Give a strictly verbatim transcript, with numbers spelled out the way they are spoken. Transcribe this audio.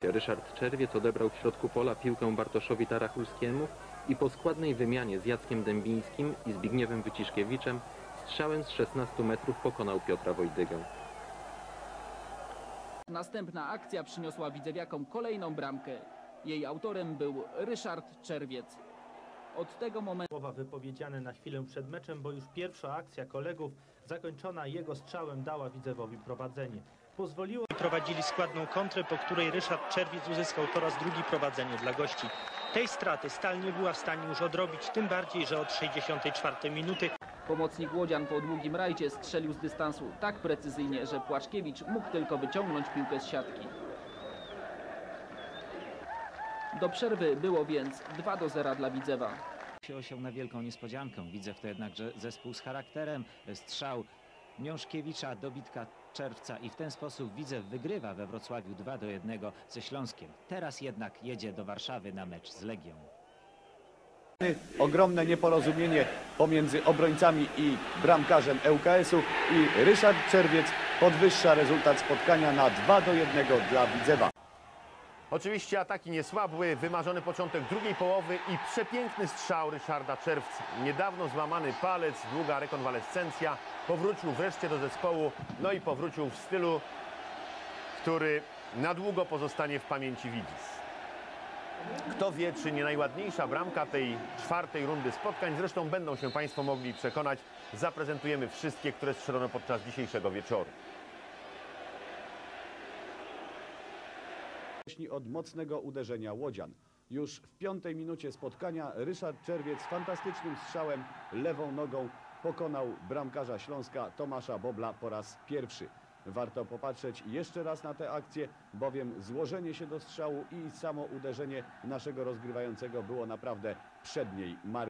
Ryszard Czerwiec odebrał w środku pola piłkę Bartoszowi Tarachulskiemu i po składnej wymianie z Jackiem Dębińskim i Zbigniewem Wyciszkiewiczem strzałem z szesnastu metrów pokonał Piotra Wojdygę. Następna akcja przyniosła widzewiakom kolejną bramkę. Jej autorem był Ryszard Czerwiec. Od tego momentu... Słowa wypowiedziane na chwilę przed meczem, bo już pierwsza akcja kolegów zakończona jego strzałem dała Widzewowi prowadzenie. Pozwoliło... Prowadzili składną kontrę, po której Ryszard Czerwiec uzyskał po raz drugi prowadzenie dla gości. Tej straty Stal nie była w stanie już odrobić, tym bardziej, że od sześćdziesiątej czwartej minuty... Pomocnik łodzian po długim rajdzie strzelił z dystansu tak precyzyjnie, że Płaczkiewicz mógł tylko wyciągnąć piłkę z siatki. Do przerwy było więc dwa do zera dla Widzewa. Się osiął na wielką niespodziankę. Widzew to jednakże zespół z charakterem. Strzał Miążkiewicza, dobitka Czerwca i w ten sposób Widzew wygrywa we Wrocławiu dwa do jednego ze Śląskiem. Teraz jednak jedzie do Warszawy na mecz z Legią. Ogromne nieporozumienie pomiędzy obrońcami i bramkarzem L K S-u i Ryszard Czerwiec podwyższa rezultat spotkania na dwa do jednego dla Widzewa. Oczywiście ataki nie słabły, wymarzony początek drugiej połowy i przepiękny strzał Ryszarda Czerwca. Niedawno złamany palec, długa rekonwalescencja, powrócił wreszcie do zespołu, no i powrócił w stylu, który na długo pozostanie w pamięci widzów. Kto wie, czy nie najładniejsza bramka tej czwartej rundy spotkań, zresztą będą się Państwo mogli przekonać. Zaprezentujemy wszystkie, które strzelono podczas dzisiejszego wieczoru. Od mocnego uderzenia łodzian. Już w piątej minucie spotkania Ryszard Czerwiec fantastycznym strzałem lewą nogą pokonał bramkarza Śląska Tomasza Bobla po raz pierwszy. Warto popatrzeć jeszcze raz na tę akcję, bowiem złożenie się do strzału i samo uderzenie naszego rozgrywającego było naprawdę przedniej marki.